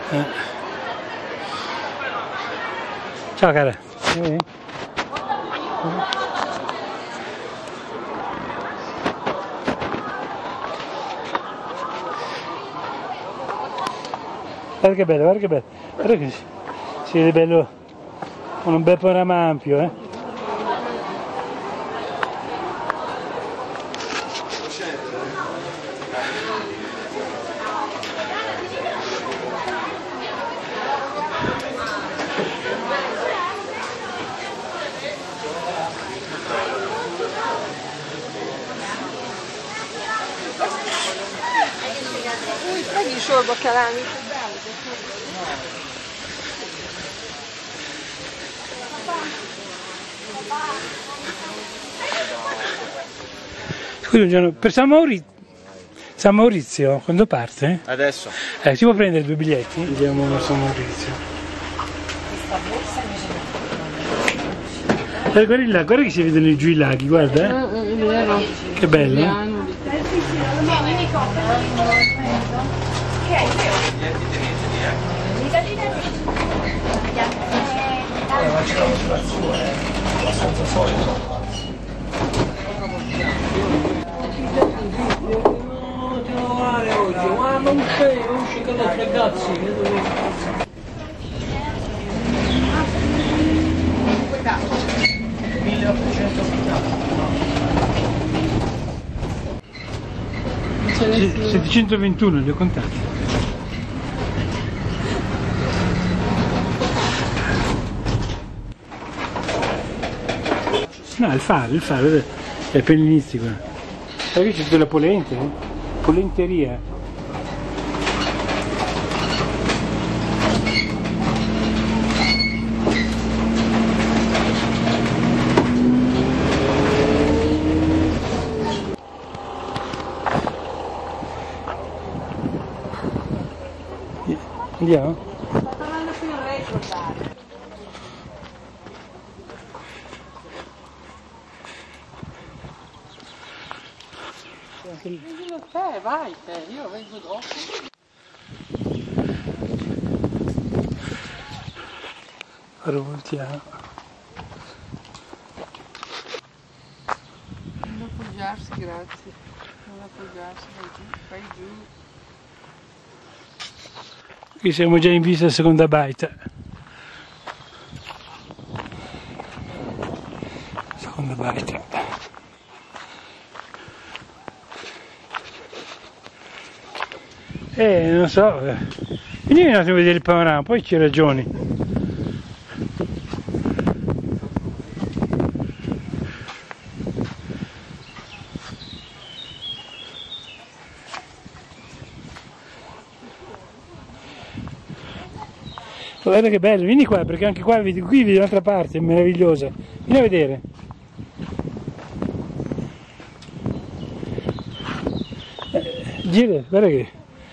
Ciao cara. Guarda che bello, guarda che bello. Guarda che si vede bello, con un bel panorama ampio, Megint sorba kell állni. Scusa un giorno, per San Maurizio quando parte? Adesso. Si può prendere 2 biglietti? Andiamo a San Maurizio. Guarda là, guarda che si vedono giù i laghi, guarda. Che bello. Ma non c'è che lo ragazzi, 721 li ho contati. No, il faro è pellinistico. Sai che c'è della polente, polenteria. Andiamo? Te, vai te, io vengo dopo. Voltiamo. Non appoggiarsi, grazie. Non appoggiarsi, vai giù. Qui siamo già in vista a seconda baita. Seconda baita. Non so. Vieni un attimo a vedere il panorama, poi ci ragioni. Guarda che bello, vieni qua perché anche qua vedi, qui vedi un'altra parte, è meravigliosa. Vieni a vedere. Gira, guarda che.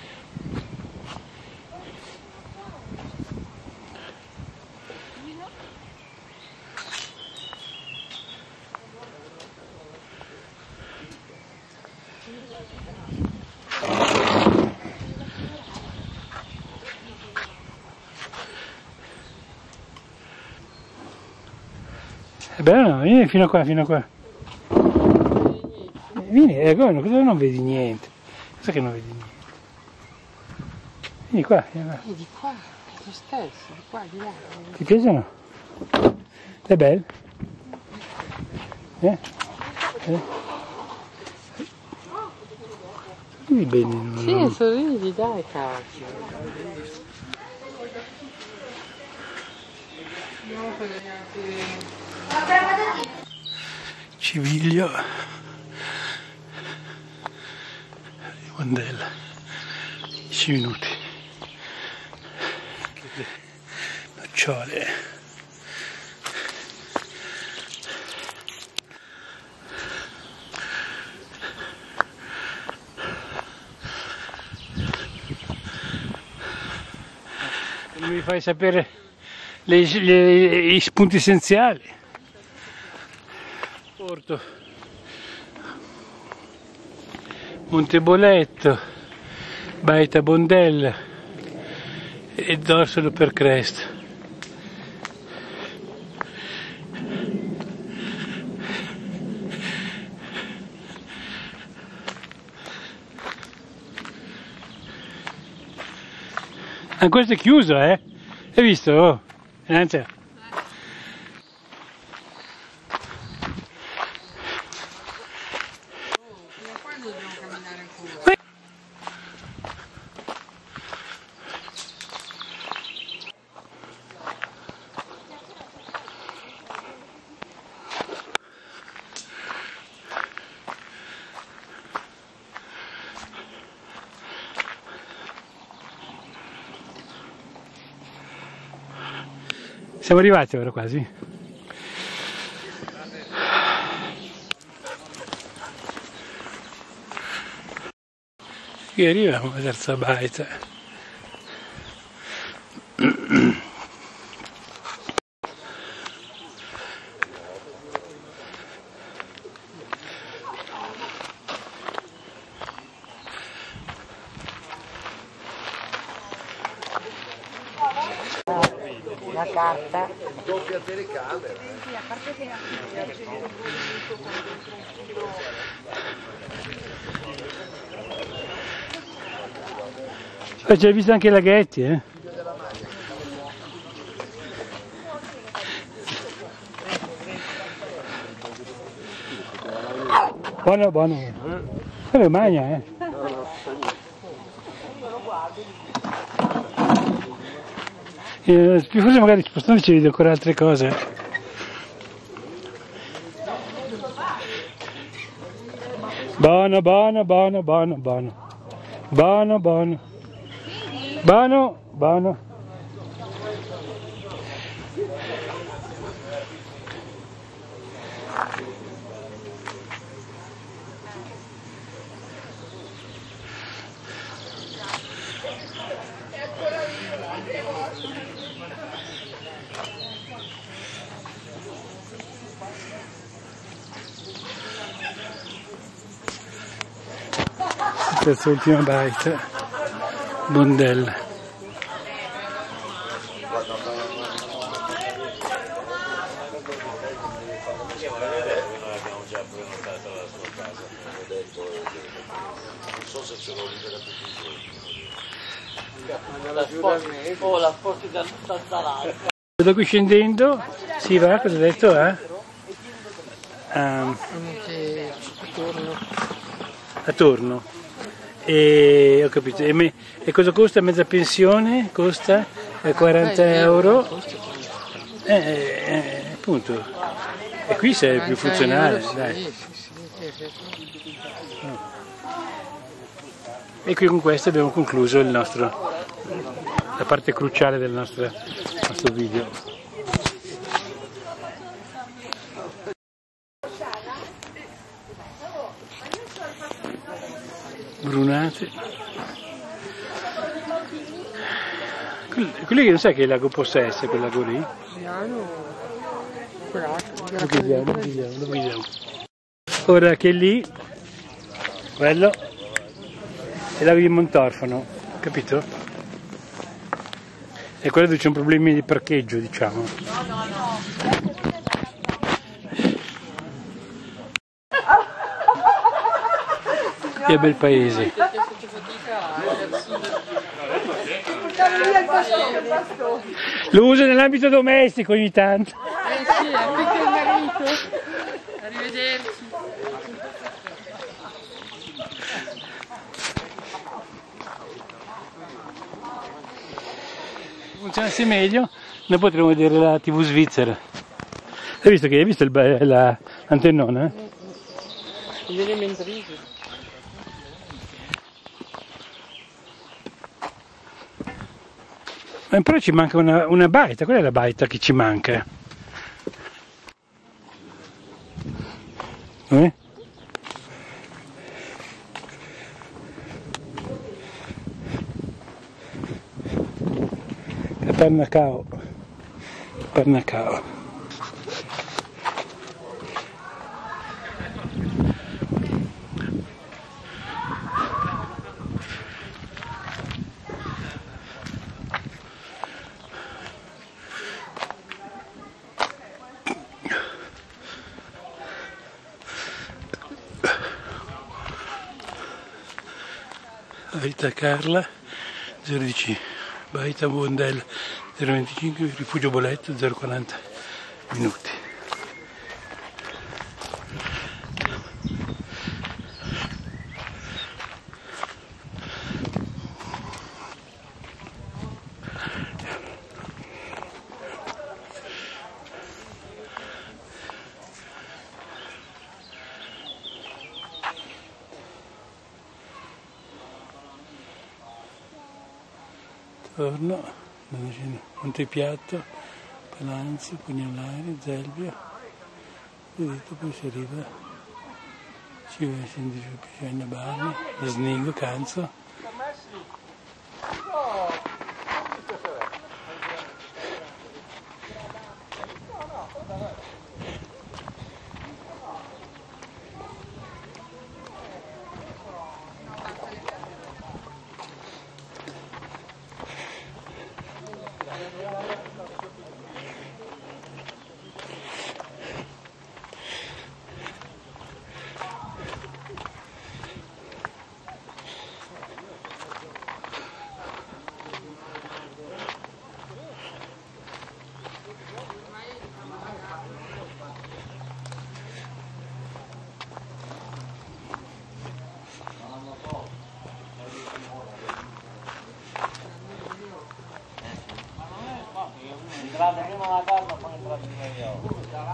È bello no? Vieni fino a qua, fino a qua. Vieni, come cosa non vedi niente? Cosa che non vedi niente? Vieni qua, vieni qua. Di qua, è lo stesso, di qua, di là. Ti piace o no? È bello? Vedi bene? Sì, sorridi, dai cacchio. Civiglio di Wandella, 10 minuti, nocciole, mi fai sapere i punti essenziali. Porto Monteboletto, Baita Bondella, e dorsalo per cresta. Ah, questo è chiuso, Hai visto? Oh, non c'è. Siamo arrivati ora quasi. Qui arriviamo a terza baita. La carta. Doppia telecamera. Sì, a parte che C'hai visto anche i laghetti, eh? Buono, buono. Quello è magna, eh? Forse magari spostandoci vedo ancora altre cose. Buono, buono, buono, buono, buono. Buono, buono. Buono, buono. Questa ultima baita, Bondella. Non so se ce l'ho libera tutti i giorni. Oh, la porti da salata. Da qui scendendo si va, cosa ho detto? A Torno. E ho capito. E cosa costa mezza pensione? Costa 40 euro. Appunto. E qui sei più funzionale, dai. E qui con questo abbiamo concluso la parte cruciale del nostro video. Brunate. Quelli che non sai che lago possa essere, quel lago lì? Lo vediamo. Ora che lì, quello, è il lago di Montorfano, capito? E quello dove c'è un problema di parcheggio, diciamo. Che bel paese. Lo uso nell'ambito domestico ogni tanto. sì, anche il marito. Arrivederci. Funzionasse meglio, noi potremmo vedere la TV svizzera. Hai visto l'antennona? Viene mentrisi. Però ci manca una baita, qual è la baita che ci manca? Pernacao. Baita Carla 010, Baita Buondella 025, Rifugio Boletto 040 minuti. Torno, Montepiatto, Palazzo, Pugnalari, Zelvio, vedete, poi si arriva, ci va a scendere Pisciana Barni, Sningo, Canzo. Entrate prima la casa, poi entrate prima io.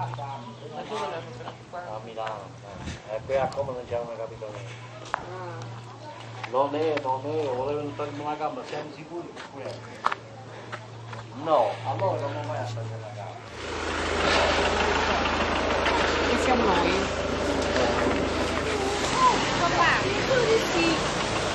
A Milano. E qui a Como non c'è una capitolina. Non è, volevo entrare in una gamba, siamo sicuri che qui è. No, allora non vai a prendere la gamba. Che siamo noi? Papà, sì.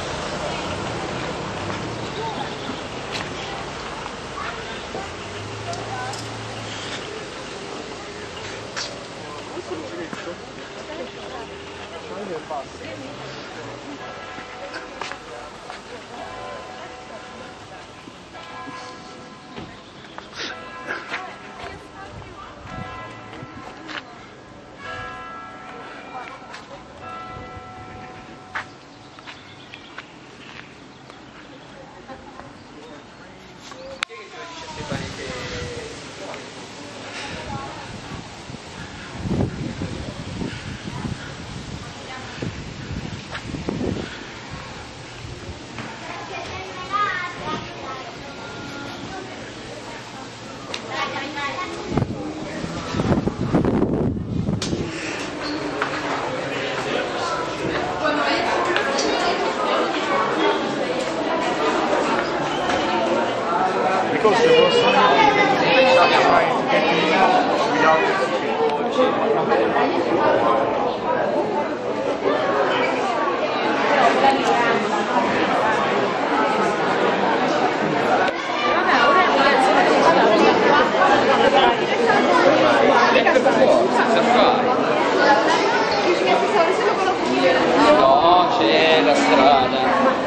No, c'è la strada.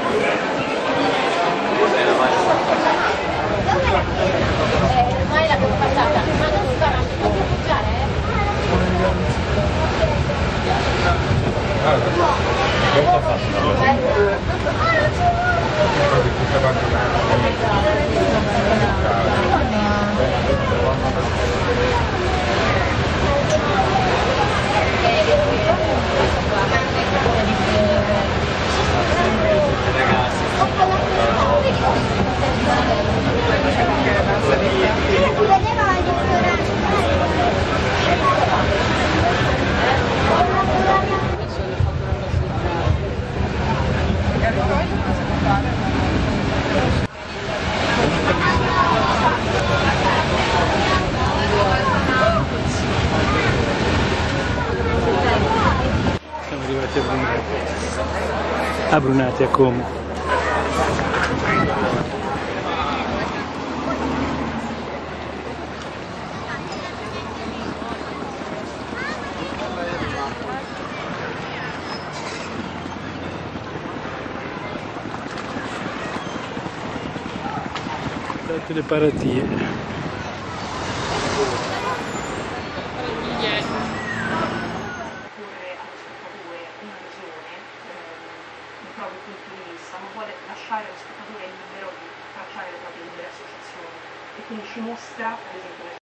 Ormai l'abbiamo passata, ma non sta, non può buttare, Molto facile. Siamo arrivati a Brunate. A Brunate, a Como. Tutte le paratie. proprio punti di vista, ma vuole lasciare lo spettatore libero di tracciare le proprie libere associazioni e quindi ci mostra, ad esempio,